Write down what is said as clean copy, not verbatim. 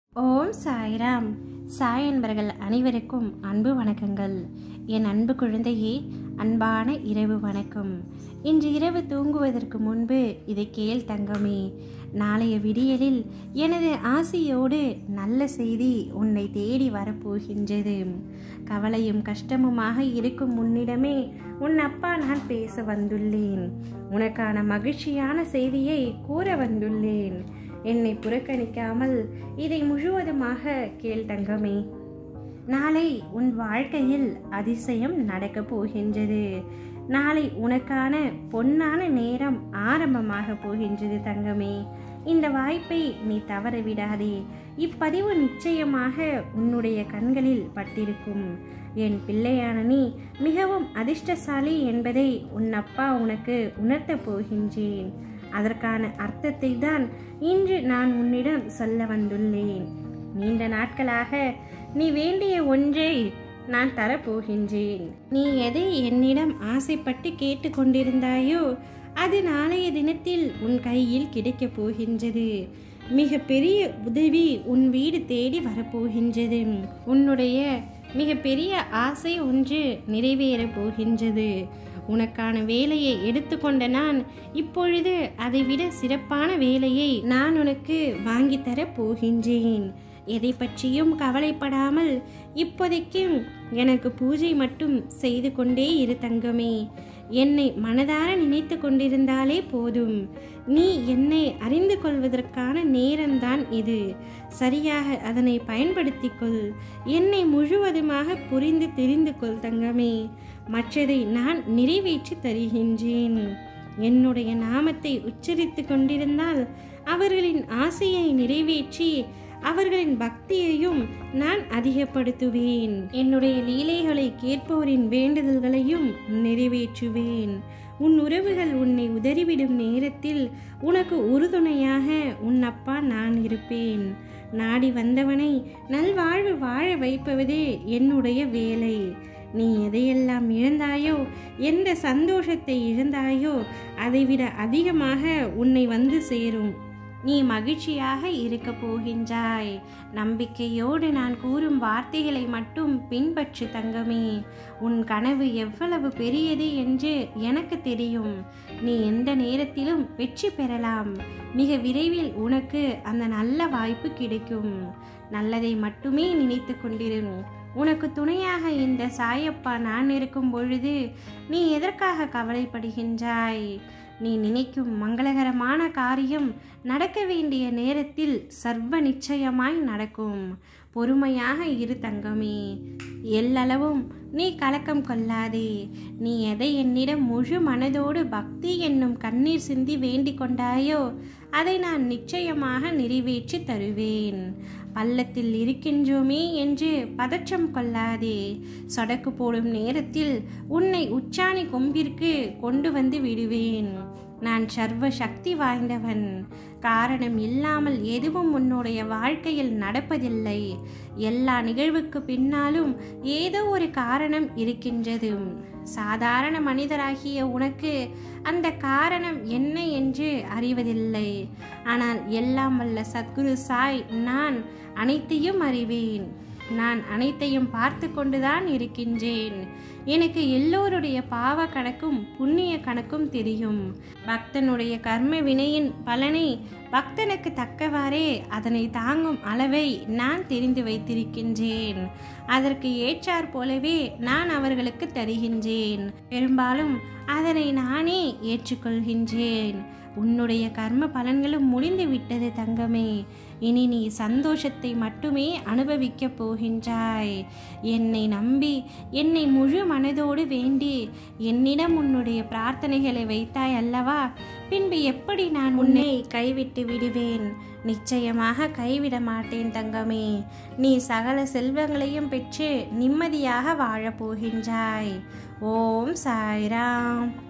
ஓம் சாய்ராம். சாய் அன்பர்கள் அனைவருக்கும் அன்பு வணக்கங்கள். என் அன்பு குழந்தையே, அன்பான இரவு வணக்கம். இன்று இரவு தூங்குவதற்கு முன்பு இதை கேள் தங்கமே. நாளைய விடியலில் எனது ஆசையோடு நல்ல செய்தி உன்னை தேடி வரப்போகின்றது. கவலையும் கஷ்டமுமாக இருக்கும் முன்னிடமே உன் அப்பா நான் பேச வந்துள்ளேன். உனக்கான மகிழ்ச்சியான செய்தியை கூற வந்துள்ளேன். என்னை புறக்கணிக்காமல் இதை முழுவதுமாக கேள் தங்கமே. நாளை உன் வாழ்க்கையில் அதிசயம் நடக்கப் போகின்றது. நாளை உனக்கான பொன்னான நேரம் ஆரம்பமாக போகின்றது தங்கமே. இந்த வாய்ப்பை நீ தவற விடாதே. இப்பதிவு நிச்சயமாக உன்னுடைய கண்களில் பட்டிருக்கும். என் பிள்ளையான நீ மிகவும் அதிர்ஷ்டசாலி என்பதை உன் அப்பா உனக்கு உணர்த்தப் போகின்றேன். அதற்கான அர்த்தத்தை தான் இன்று நான் உன்னிடம் சொல்ல வந்துள்ளேன். நீண்ட நாட்களாக நீ வேண்டிய ஒன்றை நான் தரப்போகின்றேன். நீ எதை என்னிடம் ஆசைப்பட்டு கேட்டு கொண்டிருந்தாயோ அது நாளைய தினத்தில் உன் கையில் கிடைக்கப் போகின்றது. மிக பெரிய உதவி உன் வீடு தேடி வரப்போகின்றது. உன்னுடைய மிக பெரிய ஆசை ஒன்று நிறைவேறப் போகின்றது. உனக்கான வேலையை எடுத்துக்கொண்ட நான் இப்பொழுது அதைவிட சிறப்பான வேலையை நான் உனக்கு வாங்கித்தரப் போகின்றேன். எதை பற்றியும் கவலைப்படாமல் இப்போதைக்கும் எனக்கு பூஜை மட்டும் செய்து கொண்டே இரு தங்கமே. என்னை மனதார நினைத்து கொண்டிருந்தாலே போதும். நீ என்னை அறிந்து கொள்வதற்கான நேரம்தான் இது. சரியாக அதனை பயன்படுத்திக் கொள். என்னை முழுவதுமாக புரிந்து தெரிந்து கொள் தங்கமே. மற்றதை நான் நிறைவேற்றி தருகின்றேன். என்னுடைய நாமத்தை உச்சரித்து கொண்டிருந்தால் அவர்களின் ஆசையை நிறைவேற்றி அவர்களின் பக்தியையும் நான் அதிகப்படுத்துவேன். என்னுடைய லீலைகளை கேட்போரின் வேண்டுதல்களையும் நிறைவேற்றுவேன். உன் உறவுகள் உன்னை உதறிவிடும் நேரத்தில் உனக்கு உறுதுணையாக உன் அப்பா நான் இருப்பேன். நாடி வந்தவனை நல்வாழ்வு வாழ வைப்பதே என்னுடைய வேலை. நீ எதையெல்லாம் இழந்தாயோ, எந்த சந்தோஷத்தை இழந்தாயோ அதைவிட அதிகமாக உன்னை வந்து சேரும். நீ மகிழ்ச்சியாக இருக்க போகின்றாய். நம்பிக்கையோடு நான் கூறும் வார்த்தைகளை மட்டும் பின்பற்று தங்கமே. உன் கனவு எவ்வளவு பெரியது என்று எனக்கு தெரியும். நீ எந்த நேரத்திலும் வெற்றி பெறலாம். மிக விரைவில் உனக்கு அந்த நல்ல வாய்ப்பு கிடைக்கும். நல்லதை மட்டுமே நினைத்து கொண்டிரு. உனக்கு துணையாக இந்த சாயப்பா நான் இருக்கும் பொழுது நீ எதற்காக கவலைப்படுகின்றாய்? நீ நினைக்கும் மங்களகரமான காரியம் நடக்க வேண்டிய நேரத்தில் சர்வ நிச்சயமாய் நடக்கும். பொறுமையாக இரு தங்கமே. எல்லளவும் நீ கலக்கம் கொள்ளாதே. நீ எதை என்னிடம் முழு மனதோடு பக்தி என்னும் கண்ணீர் சிந்தி வேண்டிக் கொண்டாயோ அதை நான் நிச்சயமாக நிறைவேற்றி தருவேன். பள்ளத்தில் இருக்கின்றோமே என்று பதற்றம் கொள்ளாதே. சொடக்கு போடும் நேரத்தில் உன்னை உச்சாணி கொம்பிற்கு கொண்டு வந்து விடுவேன். நான் சர்வ சக்தி வாய்ந்தவன். காரணம் இல்லாமல் எதுவும் உன்னுடைய வாழ்க்கையில் நடப்பதில்லை. எல்லா நிகழ்வுக்கு பின்னாலும் ஏதோ ஒரு காரணம் இருக்கின்றது. சாதாரண மனிதராகிய உனக்கு அந்த காரணம் என்ன என்று அறிவதில்லை. ஆனால் எல்லாம் வல்ல சத்குரு சாய் நான் அனைத்தையும் அறிவேன். நான் அனைத்தையும் பார்த்து கொண்டுதான் இருக்கின்றேன். எனக்கு எல்லோருடைய பாவ கணக்கும் புண்ணிய கணக்கும் தெரியும். பக்தனுடைய கர்ம வினையின் பலனை பக்தனுக்கு தக்கவாறே அதனை தாங்கும் அளவை நான் தெரிந்து வைத்திருக்கின்றேன். அதற்கு ஏற்றாற் போலவே நான் அவர்களுக்கு தருகின்றேன். பெரும்பாலும் அதனை நானே ஏற்றுக்கொள்கின்றேன். உன்னுடைய கர்ம பலன்களும் முடிந்து விட்டது தங்கமே. இனி நீ சந்தோஷத்தை மட்டுமே அனுபவிக்கப் போகின்றாய். என்னை நம்பி என்னை முழு மனதோடு வேண்டி என்னிடம் உன்னுடைய பிரார்த்தனைகளை வைத்தாய் அல்லவா? பின்பு எப்படி நான் உன்னை கைவிட்டு விடுவேன்? நிச்சயமாக கைவிட மாட்டேன் தங்கமே. நீ சகல செல்வங்களையும் பெற்று நிம்மதியாக வாழப் போகின்றாய். ஓம் சாய்ராம்.